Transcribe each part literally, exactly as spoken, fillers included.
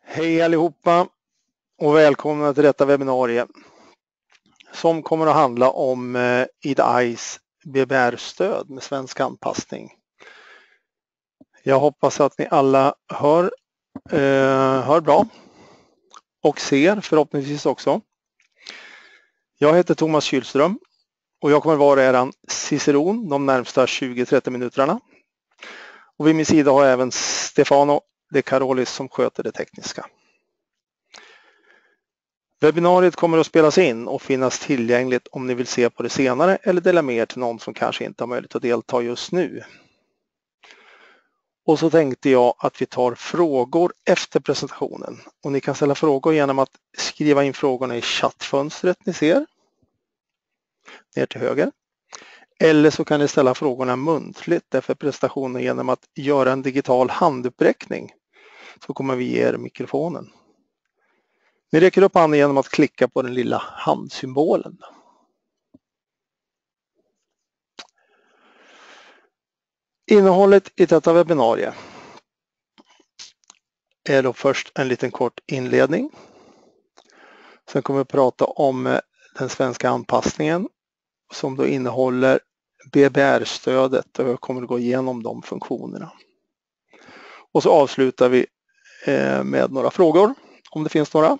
Hej allihopa och välkomna till detta webbinarie som kommer att handla om I D I's B B R-stöd med svensk anpassning. Jag hoppas att ni alla hör, eh, hör bra och ser förhoppningsvis också. Jag heter Thomas Kylström och jag kommer vara eran ciceron de närmsta tjugo till trettio minuterna. Och vid min sida har jag även Stefano De Carolis som sköter det tekniska. Webbinariet kommer att spelas in och finnas tillgängligt om ni vill se på det senare eller dela med er till någon som kanske inte har möjlighet att delta just nu. Och så tänkte jag att vi tar frågor efter presentationen. Och ni kan ställa frågor genom att skriva in frågorna i chattfönstret ni ser. Ner till höger. Eller så kan ni ställa frågorna muntligt efter presentationen genom att göra en digital handuppräckning. Så kommer vi ge er mikrofonen. Ni räcker upp handen genom att klicka på den lilla handsymbolen. Innehållet i detta webbinarie är då först en liten kort inledning. Sen kommer vi att prata om den svenska anpassningen som då innehåller B B R-stödet och jag kommer att gå igenom de funktionerna. Och så avslutar vi med några frågor om det finns några.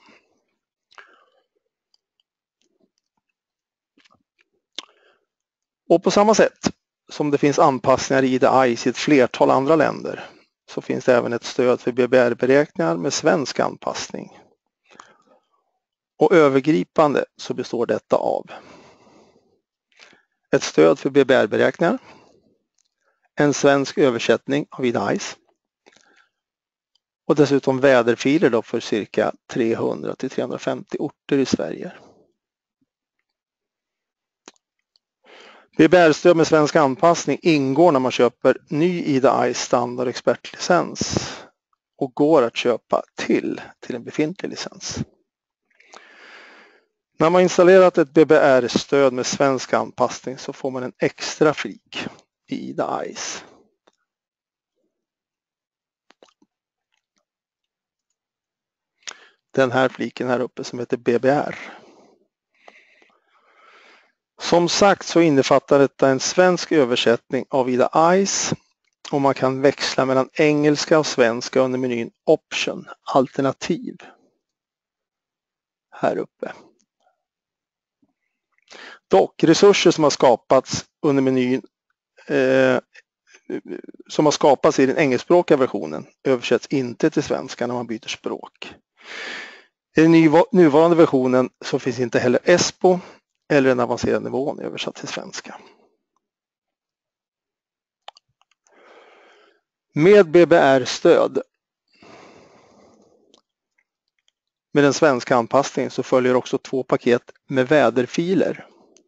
Och på samma sätt som det finns anpassningar i I D I's i ett flertal andra länder så finns det även ett stöd för B B R-beräkningar med svensk anpassning. Och övergripande så består detta av ett stöd för B B R-beräkningar, en svensk översättning av I D I's och dessutom väderfiler då för cirka trehundra till trehundrafemtio orter i Sverige. B B R-stöd med svensk anpassning ingår när man köper ny I D I standard expertlicens och går att köpa till till en befintlig licens. När man installerat ett B B R-stöd med svensk anpassning så får man en extra flik i I D I's. Den här fliken här uppe som heter B B R. Som sagt så innefattar detta en svensk översättning av I D I's och man kan växla mellan engelska och svenska under menyn Option, alternativ. Här uppe. Dock, resurser som har skapats under menyn eh, som har skapats i den engelskspråkiga versionen översätts inte till svenska när man byter språk. I den nuvarande versionen så finns inte heller E S P O eller den avancerade nivån översatt till svenska. Med B B R-stöd med den svenska anpassningen så följer också två paket med väderfiler.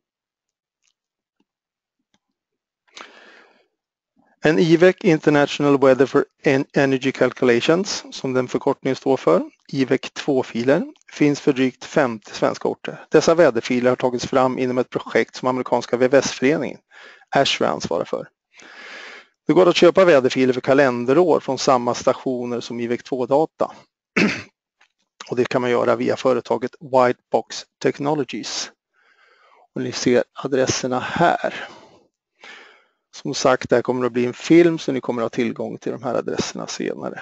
En I V E C International Weather for Energy Calculations som den förkortningen står för, I V E C två-filer, finns för drygt femtio svenska orter. Dessa väderfiler har tagits fram inom ett projekt som amerikanska V V S-föreningen ASHRAE ansvarar för. Det går att köpa väderfiler för kalenderår från samma stationer som I V E C två-data. Och det kan man göra via företaget Whitebox Technologies. Och ni ser adresserna här. Som sagt, det här kommer att bli en film så ni kommer att ha tillgång till de här adresserna senare.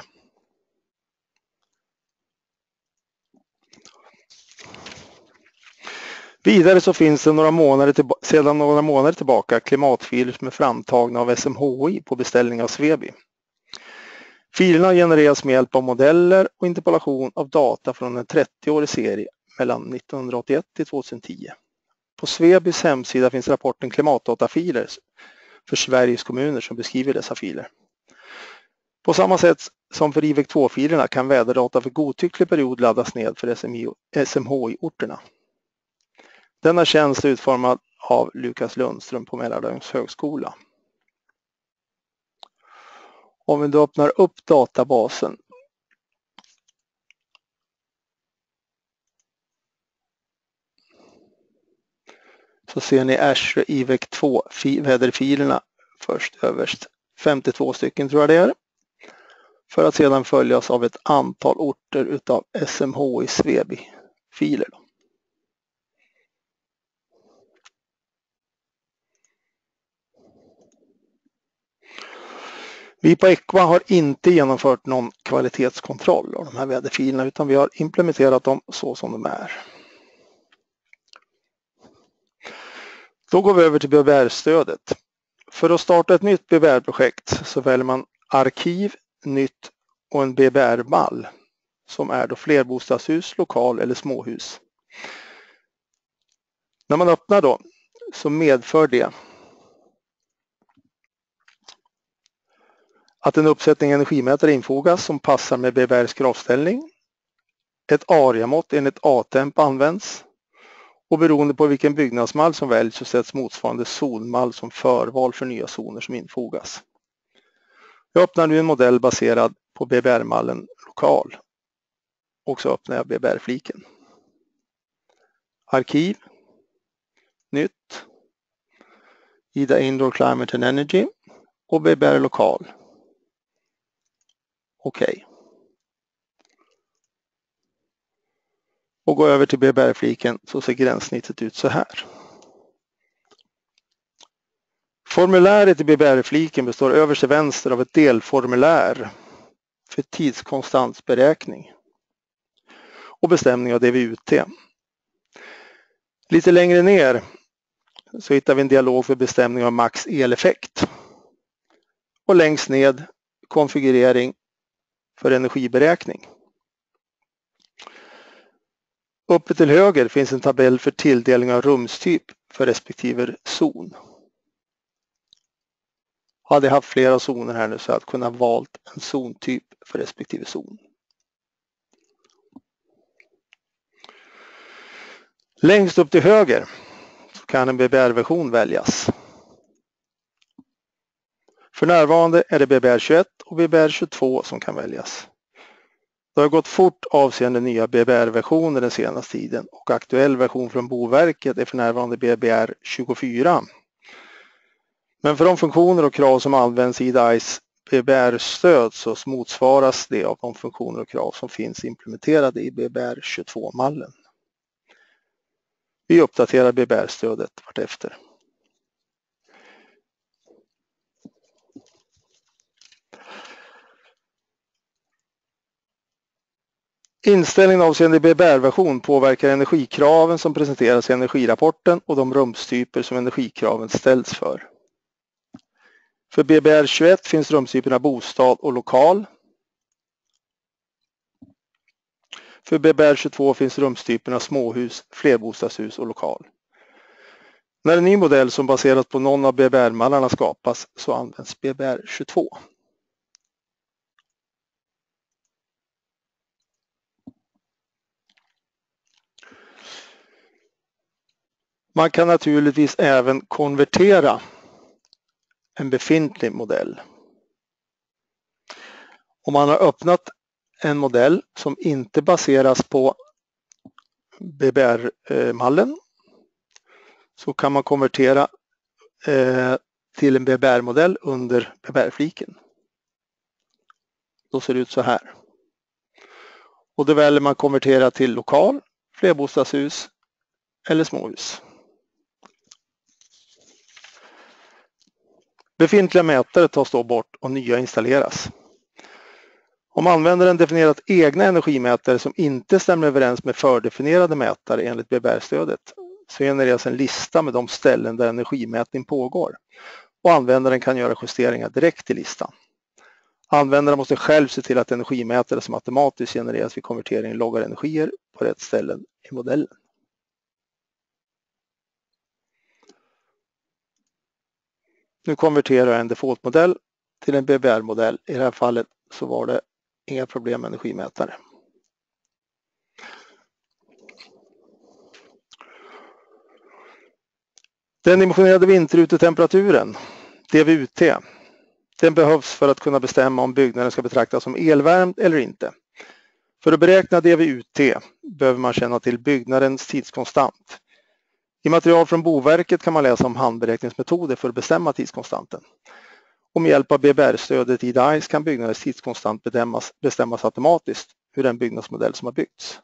Vidare så finns det några månader till, sedan några månader tillbaka klimatfiler som är framtagna av S M H I på beställning av Svebi. Filerna genereras med hjälp av modeller och interpolation av data från en trettioårig serie mellan nittonhundraåttioett till tjugohundratio. På Svebis hemsida finns rapporten klimatdatafiler för Sveriges kommuner som beskriver dessa filer. På samma sätt som för I V E C två-filerna kan väderdata för godtycklig period laddas ned för S M H I-orterna. Denna tjänst är utformad av Lukas Lundström på Mälardalens högskola. Om vi då öppnar upp databasen så ser ni ASHRAE I V E C två-väderfilerna först överst. femtiotvå stycken tror jag det är. för att sedan följas av ett antal orter utav S M H I Svebi-filer. Vi på Eqva har inte genomfört någon kvalitetskontroll av de här väderfilerna utan vi har implementerat dem så som de är. Då går vi över till B B R-stödet. För att starta ett nytt B B R-projekt så väljer man arkiv, nytt och en B B R-mall som är då flerbostadshus, lokal eller småhus. När man öppnar då så medför det att en uppsättning energimätare infogas som passar med B B R:s kravställning. Ett areamått enligt A-temp används och beroende på vilken byggnadsmall som väljs så sätts motsvarande zonmall som förval för nya zoner som infogas. Jag öppnar nu en modell baserad på B B R-mallen lokal och så öppnar jag B B R-fliken. Arkiv, nytt, Ida Indoor Climate and Energy och B B R lokal. Okej. Okay. Och gå över till B B R-fliken så ser gränssnittet ut så här. Formuläret i B B R-fliken består överst till vänster av ett delformulär för tidskonstantsberäkning och bestämning av D V U T. Lite längre ner så hittar vi en dialog för bestämning av max eleffekt. Och längst ned konfigurering för energiberäkning. Uppe till höger finns en tabell för tilldelning av rumstyp för respektive zon. Hade jag haft flera zoner här nu så hade jag kunnat valt en zontyp för respektive zon. Längst upp till höger så kan en B B R-version väljas. För närvarande är det B B R tjugoett och B B R tjugotvå som kan väljas. Det har gått fort avseende nya B B R-versioner den senaste tiden och aktuell version från Boverket är för närvarande B B R tjugofyra. Men för de funktioner och krav som används i D A I:s B B R-stöd så motsvaras det av de funktioner och krav som finns implementerade i B B R tjugotvå-mallen. Vi uppdaterar B B R-stödet vartefter. Inställningen avseende B B R-version påverkar energikraven som presenteras i energirapporten och de rumstyper som energikraven ställs för. För B B R tjugoett finns rumstyperna bostad och lokal. För B B R tjugotvå finns rumstyperna småhus, flerbostadshus och lokal. När en ny modell som baseras på någon av B B R-mallarna skapas så används B B R tjugotvå. Man kan naturligtvis även konvertera en befintlig modell. Om man har öppnat en modell som inte baseras på B B R-mallen så kan man konvertera till en B B R-modell under B B R-fliken. Då ser det ut så här. Och då väljer man konvertera till lokal, flerbostadshus eller småhus. Befintliga mätare tas då bort och nya installeras. Om användaren definierat egna energimätare som inte stämmer överens med fördefinierade mätare enligt B B R-stödet så genereras en lista med de ställen där energimätning pågår och användaren kan göra justeringar direkt i listan. Användaren måste själv se till att energimätare som automatiskt genereras vid konvertering loggar energier på rätt ställen i modellen. Nu konverterar jag en defaultmodell till en B B R-modell. I det här fallet så var det inga problem med energimätare. Den dimensionerade vinterutetemperaturen, D V U T, den behövs för att kunna bestämma om byggnaden ska betraktas som elvärmd eller inte. För att beräkna D V U T behöver man känna till byggnadens tidskonstant. I material från Boverket kan man läsa om handberäkningsmetoder för att bestämma tidskonstanten. Och med hjälp av B B R-stödet i D I C E kan byggnadens tidskonstant bestämmas, bestämmas automatiskt hur den byggnadsmodell som har byggts.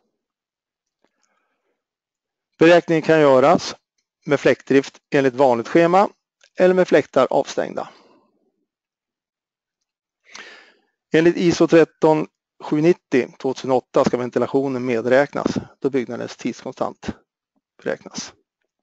Beräkningen kan göras med fläktdrift enligt vanligt schema eller med fläktar avstängda. Enligt I S O tretton sjuhundranittio tvåtusenåtta ska ventilationen medräknas då byggnadens tidskonstant beräknas.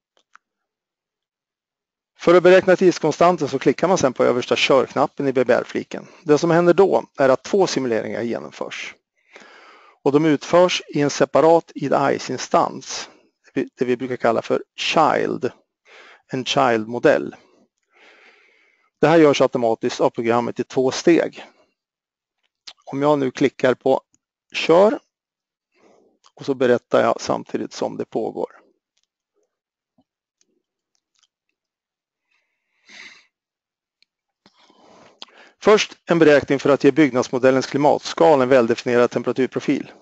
För att beräkna tidskonstanten så klickar man sedan på översta körknappen i B B R-fliken. Det som händer då är att två simuleringar genomförs. Och de utförs i en separat I D I C E-instans, det vi brukar kalla för Child, en Child-modell. Det här görs automatiskt av programmet i två steg. Om jag nu klickar på kör och så berättar jag samtidigt som det pågår. Först en beräkning för att ge byggnadsmodellens klimatskala en väldefinierad temperaturprofil.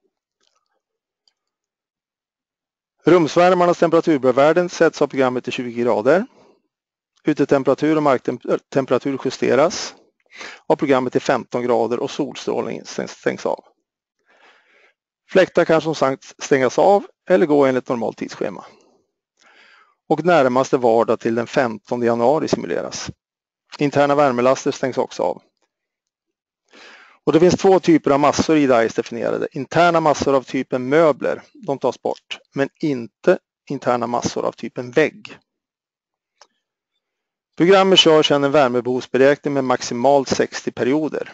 Rumsvärmarnas temperaturvärden sätts av programmet till tjugo grader. Utetemperatur och marktemperatur justeras av programmet till femton grader och solstrålning stängs av. Fläktar kan som sagt stängas av eller gå enligt normalt tidsschema. Och närmaste vardag till den femtonde januari simuleras. Interna värmelaster stängs också av. Och det finns två typer av massor i D I C E definierade. Interna massor av typen möbler, de tas bort, men inte interna massor av typen vägg. Programmet kör sedan en värmebehovsberäkning med maximalt sextio perioder.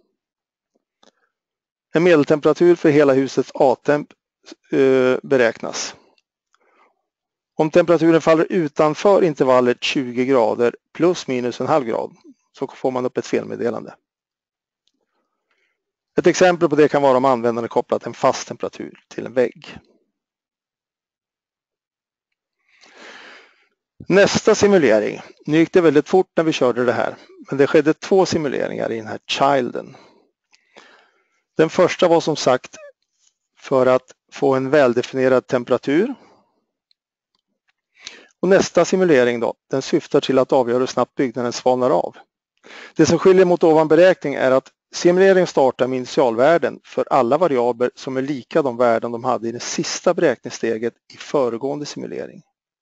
En medeltemperatur för hela husets A-temp eh, beräknas. Om temperaturen faller utanför intervallet tjugo grader plus minus en halv grad så får man upp ett felmeddelande. Ett exempel på det kan vara om användaren kopplat en fast temperatur till en vägg. Nästa simulering. Nu gick det väldigt fort när vi körde det här, men det skedde två simuleringar i den här Childen. Den första var som sagt för att få en väldefinierad temperatur. Och nästa simulering då, den syftar till att avgöra hur snabbt byggnaden svalnar av. Det som skiljer mot ovan beräkning är att simuleringen startar med initialvärden för alla variabler som är lika de värden de hade i det sista beräkningssteget i föregående simulering.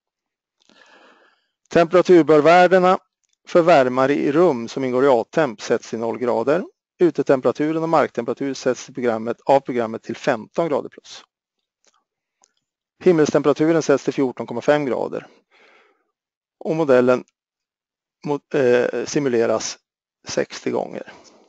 Temperaturbörvärdena för värmare i rum som ingår i A-temp sätts till noll grader. Utetemperaturen och marktemperatur sätts i programmet, av programmet till femton grader plus. Himmelstemperaturen sätts till fjorton komma fem grader. Och modellen eh, simuleras sextio gånger.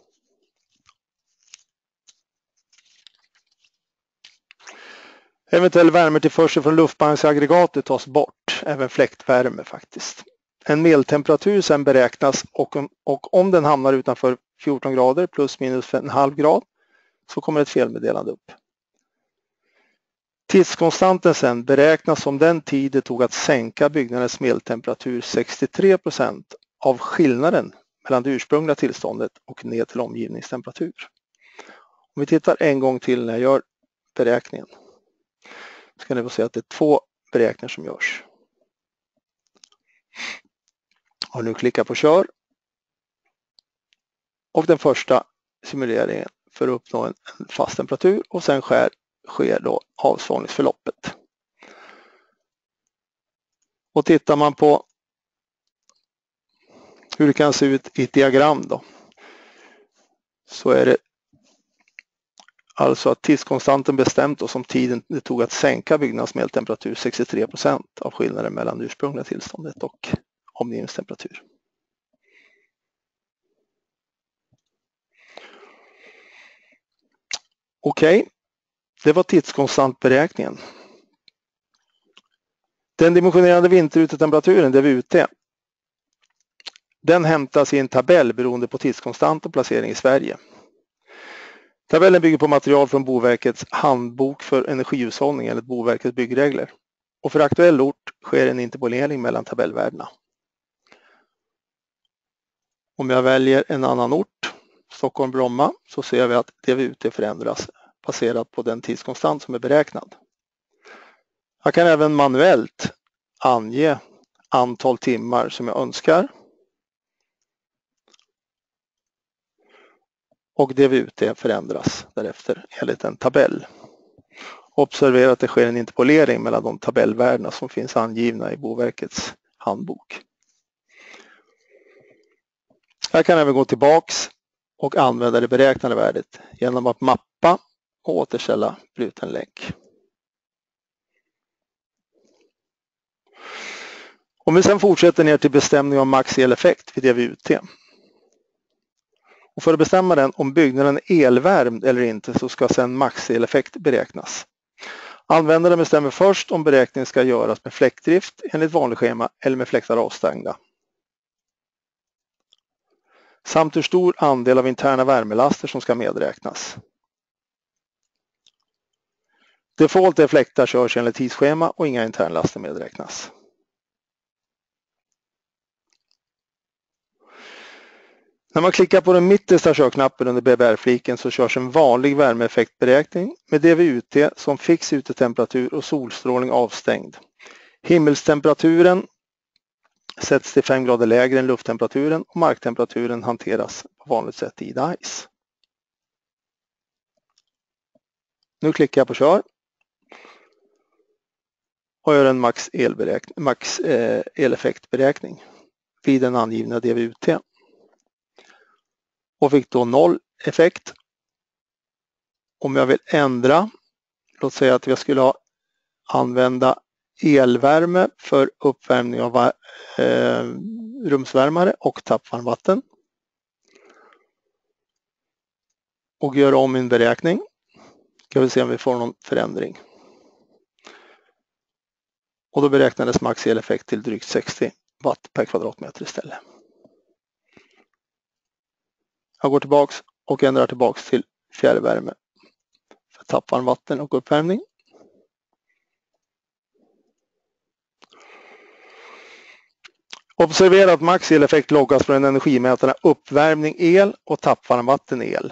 Eventuell värmetillförsel från luftbanksaggregatet tas bort, även fläktvärme faktiskt. En medeltemperatur sedan beräknas och, och om den hamnar utanför fjorton grader plus minus en halv grad så kommer ett felmeddelande upp. Tidskonstanten sedan beräknas som den tid det tog att sänka byggnadens medeltemperatur sextiotre procent av skillnaden mellan det ursprungliga tillståndet och ner till omgivningstemperatur. Om vi tittar en gång till när jag gör beräkningen så kan ni få se att det är två beräkningar som görs. Och nu klickar på kör. Och den första simuleringen för att uppnå en fast temperatur och sen sker, sker då avsvalningsförloppet. Och tittar man på hur det kan se ut i ett diagram då, så är det alltså att tidskonstanten bestämt och som tiden det tog att sänka byggnadsmedeltemperatur sextiotre procent av skillnaden mellan det ursprungliga tillståndet och omgivningstemperatur. Okej, okay. Det var tidskonstant-beräkningen. Den dimensionerade vinterutetemperaturen, D V U T, den hämtas i en tabell beroende på tidskonstant och placering i Sverige. Tabellen bygger på material från Boverkets handbok för energihushållning enligt Boverkets byggregler. Och för aktuell ort sker en interpolering mellan tabellvärdena. Om jag väljer en annan ort, Stockholm-Bromma, så ser vi att D V U T förändras baserat på den tidskonstant som är beräknad. Jag kan även manuellt ange antal timmar som jag önskar. och D V U T förändras därefter enligt en tabell. Observera att det sker en interpolering mellan de tabellvärdena som finns angivna i Boverkets handbok. Jag kan även gå tillbaks och använda det beräknade värdet genom att mappa och återställa bruten länk. Om vi sedan fortsätter ner till bestämning av max eleffekt vid D V U T. Och för att bestämma den om byggnaden är elvärmd eller inte så ska sedan max eleffekt beräknas. Användaren bestämmer först om beräkningen ska göras med fläktdrift enligt vanligt schema eller med fläktar avstängda. Samt hur stor andel av interna värmelaster som ska medräknas. Default är fläktar körs enligt tidsschema och inga internlaster medräknas. När man klickar på den mittersta körknappen under B B R-fliken så körs en vanlig värmeeffektberäkning med D V U T som fix utetemperatur och solstrålning avstängd. Himmelstemperaturen sätts till fem grader lägre än lufttemperaturen och marktemperaturen hanteras på vanligt sätt i DICE. Nu klickar jag på kör och gör en max, max eh, eleffektberäkning vid den angivna D V U T. Och fick då noll effekt. Om jag vill ändra, låt säga att jag skulle ha, använda elvärme för uppvärmning av eh, rumsvärmare och tappvarmvatten. Och gör om min beräkning. Ska vi se om vi får någon förändring. Och då beräknades max eleffekt till drygt sextio watt per kvadratmeter istället. Jag går tillbaks och ändrar tillbaks till fjärrvärme för tappvarmvatten och uppvärmning. Observera att max eleffekt loggas från energimätarna uppvärmning el och tappvarmvatten el.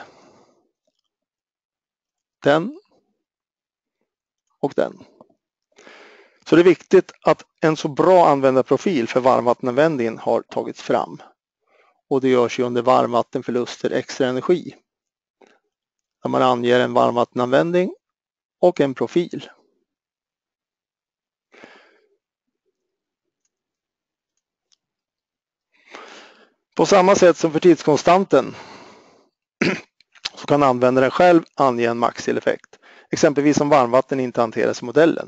Den och den. Så det är viktigt att en så bra användarprofil för varmvattenanvändningen har tagits fram. Och det görs ju under varmvattenförluster extra energi. Där man anger en varmvattenanvändning och en profil. På samma sätt som för tidskonstanten så kan användaren själv ange en maxeleffekt. Exempelvis om varmvatten inte hanteras i modellen.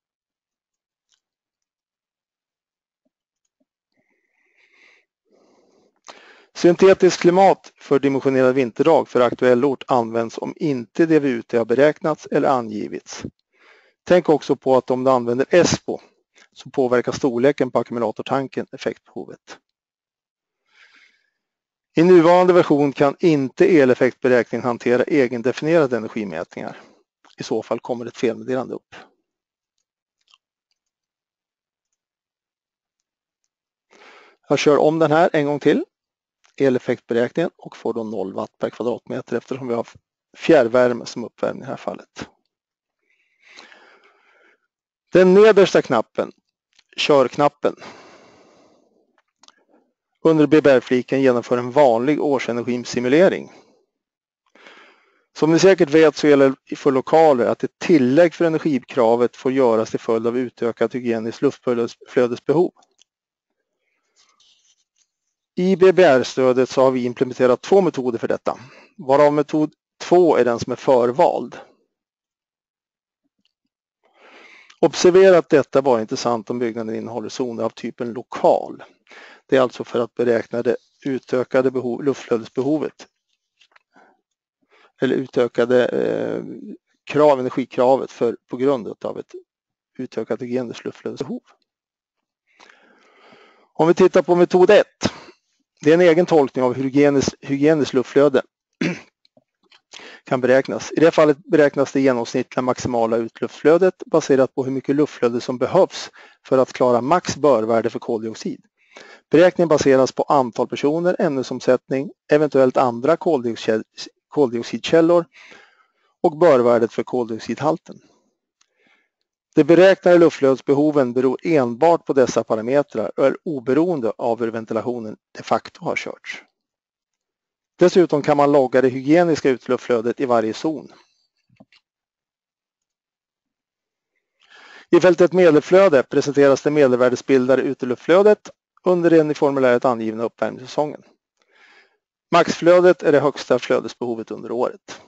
Syntetiskt klimat för dimensionerad vinterdag för aktuell ort används om inte D V U T har beräknats eller angivits. Tänk också på att om du använder E S P O så påverkar storleken på ackumulatortanken effektbehovet. I nuvarande version kan inte eleffektberäkningen hantera egendefinierade energimätningar. I så fall kommer ett felmeddelande upp. Jag kör om den här en gång till. Eleffektberäkningen och får då noll watt per kvadratmeter eftersom vi har fjärrvärme som uppvärmning i det här fallet. Den nedersta knappen, körknappen, under B B R-fliken genomför en vanlig årsenergisimulering. Som ni säkert vet så gäller för lokaler att ett tillägg för energikravet får göras till följd av utökat hygieniskt luftflödesbehov. I B B R-stödet så har vi implementerat två metoder för detta, varav metod två är den som är förvald. Observera att detta bara är intressant om byggnaden innehåller zoner av typen lokal. Det är alltså för att beräkna det utökade behov, luftflödesbehovet eller utökade eh, krav, energikravet för, på grund av ett utökat hygieniskt luftflödesbehov. Om vi tittar på metod ett. Det är en egen tolkning av hur hygieniskt, hygieniskt luftflöde kan beräknas. I det fallet beräknas det genomsnittliga maximala utluftflödet baserat på hur mycket luftflöde som behövs för att klara max börvärde för koldioxid. Beräkningen baseras på antal personer, ämnesomsättning, eventuellt andra koldioxid, koldioxidkällor och börvärdet för koldioxidhalten. De beräknade luftflödesbehoven beror enbart på dessa parametrar och är oberoende av hur ventilationen de facto har körts. Dessutom kan man logga det hygieniska utluftsflödet i varje zon. I fältet medelflöde presenteras det medelvärdesbildade utluftsflödet under den i formuläret angivna uppvärmningssäsongen. Maxflödet är det högsta flödesbehovet under året.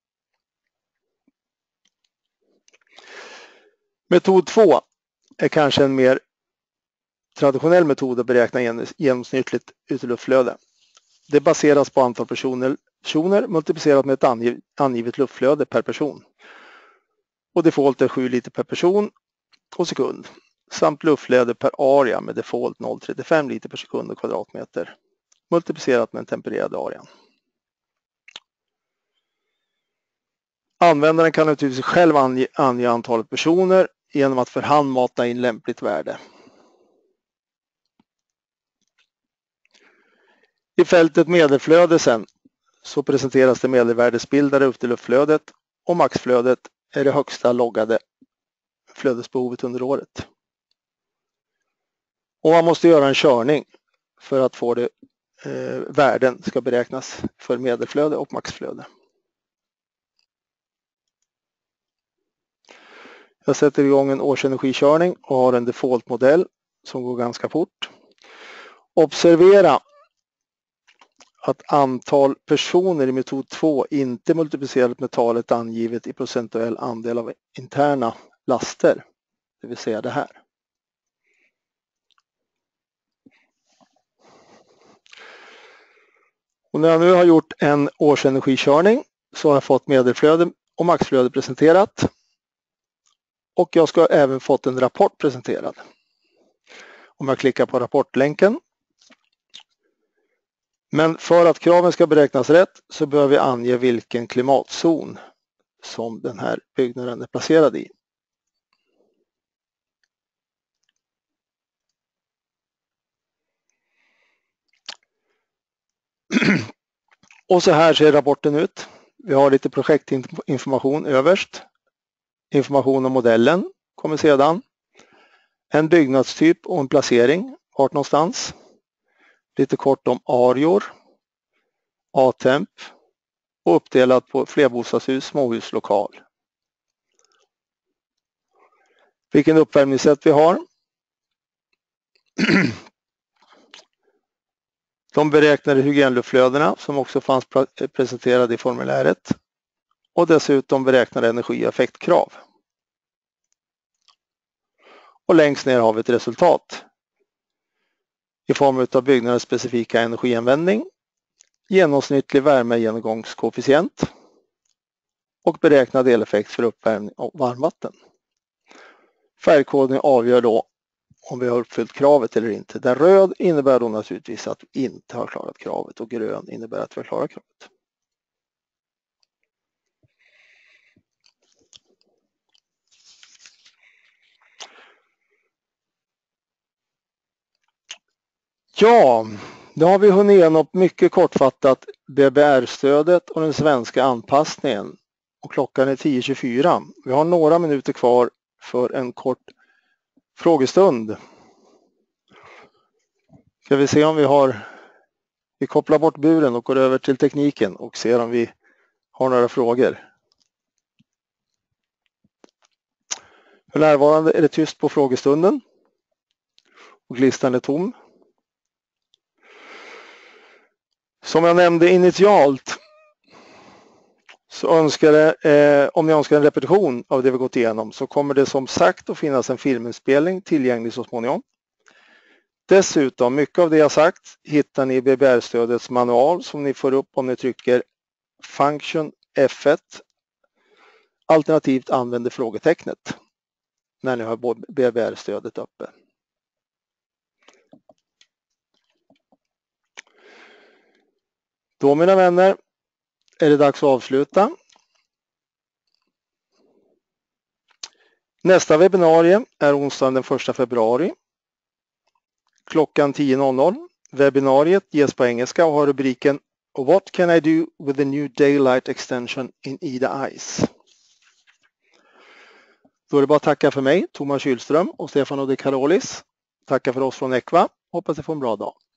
Metod två är kanske en mer traditionell metod att beräkna genomsnittligt utluftsflöde. Det baseras på antal personer, personer multiplicerat med ett angivet luftflöde per person. Och default är sju liter per person och sekund. Samt luftflöde per area med default noll komma trettiofem liter per sekund och kvadratmeter. Multiplicerat med den tempererade arean. Användaren kan naturligtvis själv ange, ange antalet personer genom att för hand mata in lämpligt värde. I fältet medelflöde sen så presenteras det medelvärdesbildade utluftsflödet och maxflödet är det högsta loggade flödesbehovet under året. Och man måste göra en körning för att få det eh, värden ska beräknas för medelflöde och maxflöde. Jag sätter igång en årsenergikörning och har en defaultmodell som går ganska fort. Observera att antal personer i metod två inte multiplicerat med talet angivet i procentuell andel av interna laster, det vill säga det här. Och när jag nu har gjort en årsenergikörning så har jag fått medelflöde och maxflöde presenterat. Och jag ska även fått en rapport presenterad. Om jag klickar på rapportlänken. Men för att kraven ska beräknas rätt så behöver vi ange vilken klimatzon som den här byggnaden är placerad i. Och så här ser rapporten ut. Vi har lite projektinformation överst. Information om modellen kommer sedan. En byggnadstyp och en placering. Vart någonstans. Lite kort om areor. A-temp. Och uppdelat på flerbostadshus, småhus, lokal. Vilken uppvärmningssätt vi har. De beräknade hygienluftflödena som också fanns presenterade i formuläret. Och dessutom beräknade energi- och effektkrav. Och längst ner har vi ett resultat. I form av byggnadens specifika energianvändning. Genomsnittlig värmegenomgångskoefficient. Och beräknad eleffekt för uppvärmning av varmvatten. Färgkodning avgör då om vi har uppfyllt kravet eller inte. Där röd innebär då naturligtvis att vi inte har klarat kravet och grön innebär att vi har klarat kravet. Ja, då har vi hunnit igenom mycket kortfattat B B R-stödet och den svenska anpassningen. Och klockan är tio tjugofyra. Vi har några minuter kvar för en kort frågestund. Ska vi se om vi har... Vi kopplar bort buren och går över till tekniken och ser om vi har några frågor. För närvarande är det tyst på frågestunden. Och listan är tom. Som jag nämnde initialt så önskar det, eh, om ni önskar en repetition av det vi gått igenom så kommer det som sagt att finnas en filminspelning tillgänglig så småningom. Dessutom, mycket av det jag sagt hittar ni i B B R-stödets manual som ni får upp om ni trycker Function F ett alternativt använder frågetecknet när ni har B B R-stödet uppe. Då mina vänner är det dags att avsluta. Nästa webbinarie är onsdagen den första februari. Klockan tio noll noll. Webbinariet ges på engelska och har rubriken What can I do with the new daylight extension in Ida Ice? Då är det bara att tacka för mig, Thomas Kylström och Stefano De Carolis. Tacka för oss från Eqva. Hoppas ni får en bra dag.